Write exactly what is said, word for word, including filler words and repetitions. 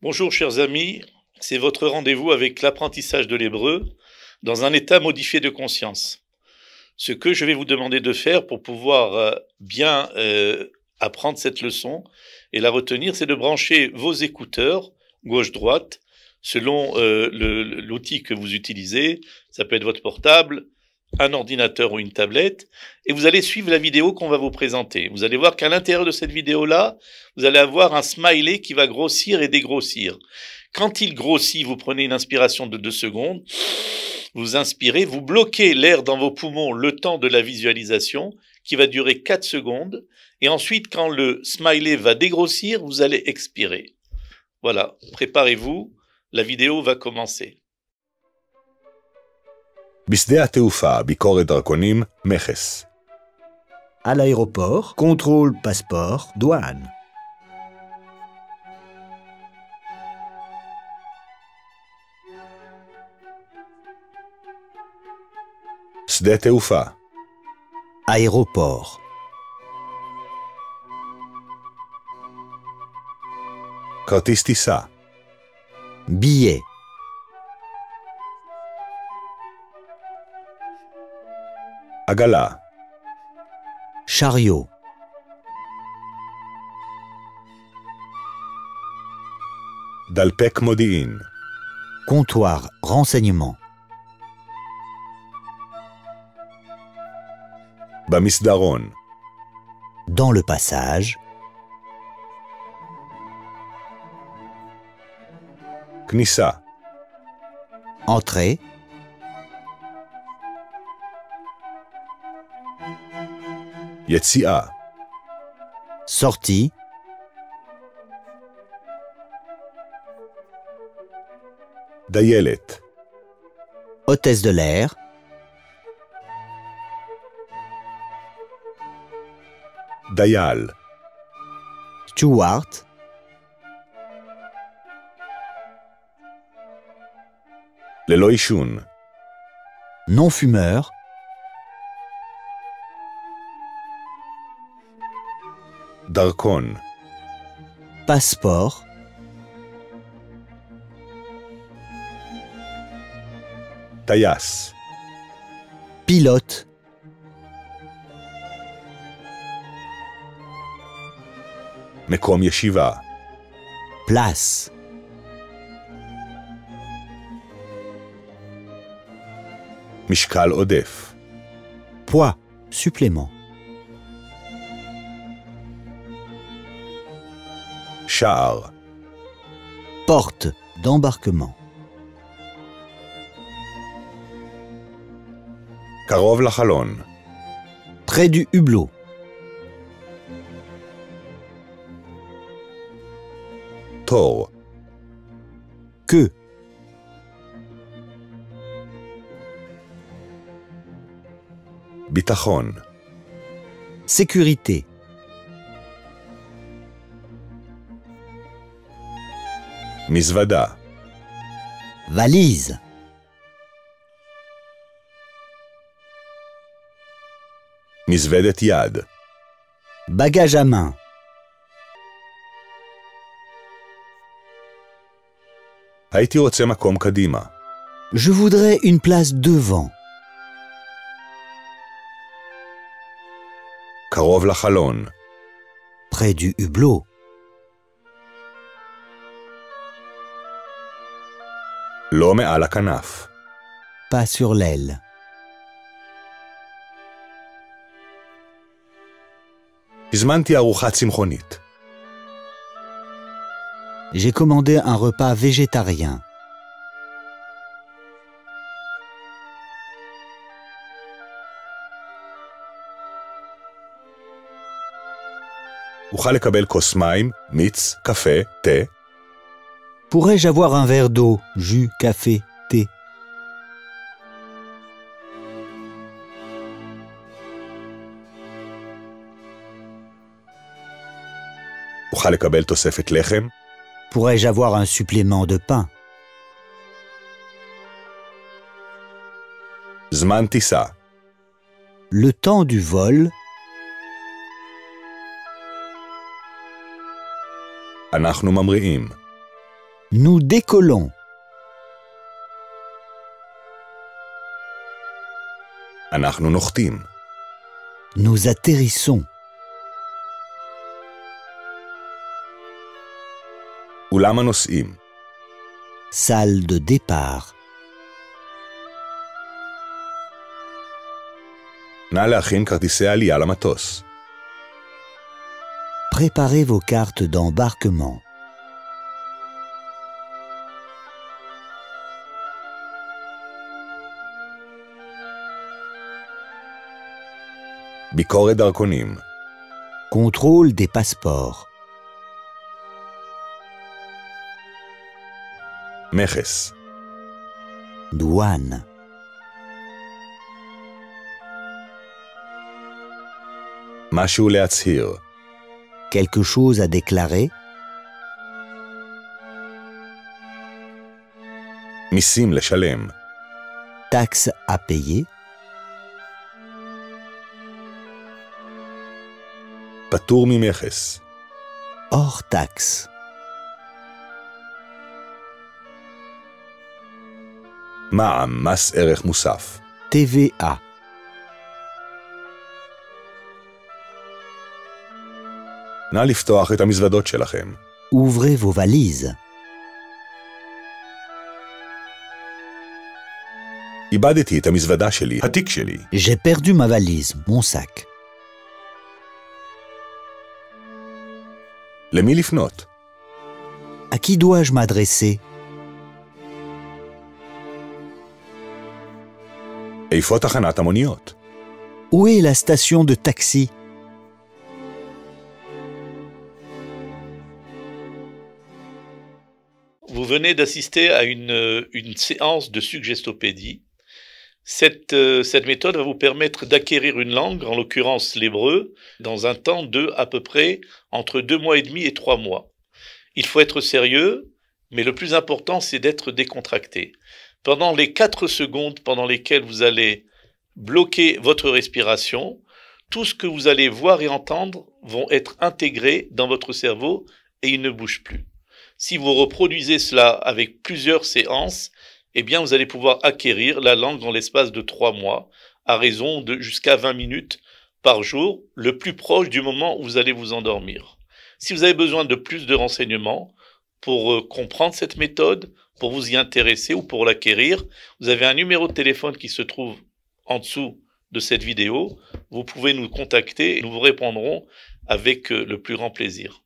Bonjour chers amis, c'est votre rendez-vous avec l'apprentissage de l'hébreu dans un état modifié de conscience. Ce que je vais vous demander de faire pour pouvoir euh, bien euh, apprendre cette leçon et la retenir, c'est de brancher vos écouteurs gauche-droite selon euh, le, l'outil que vous utilisez. Ça peut être votre portable, un ordinateur ou une tablette, et vous allez suivre la vidéo qu'on va vous présenter. Vous allez voir qu'à l'intérieur de cette vidéo-là, vous allez avoir un smiley qui va grossir et dégrossir. Quand il grossit, vous prenez une inspiration de deux secondes, vous inspirez, vous bloquez l'air dans vos poumons le temps de la visualisation, qui va durer quatre secondes, et ensuite, quand le smiley va dégrossir, vous allez expirer. Voilà, préparez-vous, la vidéo va commencer. בשדה התעופה, ביקורת דרכונים, מכס. À l'aéroport, contrôle, passeport, douane. שדה תעופה. Aéroport. כרטיס טיסה. Billet. עגלה. Chariot. דלפק מודיעין. Comptoir, renseignement. במסדרון. Dans le passage. כניסה. Entrée. יציאה. Sortie. דיילת. Hôtesse de l'air. דייל. Steward. ללא עישון. Non-fumeur. דרכון. Passeport. טייס. Pilote. מקום ישיבה. Place. משקל עודף. Poids. Supplément. שער. Porte d'embarquement. קרוב לחלון. Près du hublot. תור. Queue. ביטחון. Sécurité. מזוודה. Valise. מזוודת יד. Bagage à main. הייתי רוצה מקום קדימה. Je voudrais une place devant. קרוב לחלון. Près du hublot. לא מעל הכנף. Pas sur l'aile. הזמנתי ארוחת צמחונית. J'ai commandé un repas végétarien. אוכל לקבל כוס מים, מיץ, קפה, תה. Pourrais-je avoir un verre d'eau, jus, café, thé? אוכל לקבל תוספת לחם. Pourrais-je avoir un supplément de pain? זמן טיסה. Le temps du vol. אנחנו ממריאים. Nous décollons. אנחנו נוחתים. Nous atterrissons. אולם הנוסעים. Salle de départ. נא להכין כרטיסי עלייה למטוס. Préparez vos cartes d'embarquement. ביקורת דרכונים. Contrôle des passeports. מכס. Douane. משהו להצהיר. Quelque chose à déclarer. מיסים לשלם. Taxe à payer. פטור ממכס. Hors taxe. מע"מ, מס ערך מוסף. T V A. נא לפתוח את המזוודות שלכם. Ouvrez vos valises. איבדתי את המזוודה שלי, התיק שלי. J'ai perdu ma valise, mon sac. למי לפנות? À qui dois-je m'adresser? איפה תחנת המוניות? Où est la station de taxi? Vous venez d'assister à une, une séance de suggestopédie. Cette, euh, cette méthode va vous permettre d'acquérir une langue, en l'occurrence l'hébreu, dans un temps de à peu près entre deux mois et demi et trois mois. Il faut être sérieux, mais le plus important, c'est d'être décontracté. Pendant les quatre secondes pendant lesquelles vous allez bloquer votre respiration, tout ce que vous allez voir et entendre vont être intégrés dans votre cerveau et ils ne bougent plus. Si vous reproduisez cela avec plusieurs séances, eh bien vous allez pouvoir acquérir la langue en l'espace de trois mois, à raison de jusqu'à vingt minutes par jour, le plus proche du moment où vous allez vous endormir. Si vous avez besoin de plus de renseignements pour euh, comprendre cette méthode, pour vous y intéresser ou pour l'acquérir, vous avez un numéro de téléphone qui se trouve en dessous de cette vidéo. Vous pouvez nous contacter et nous vous répondrons avec euh, le plus grand plaisir.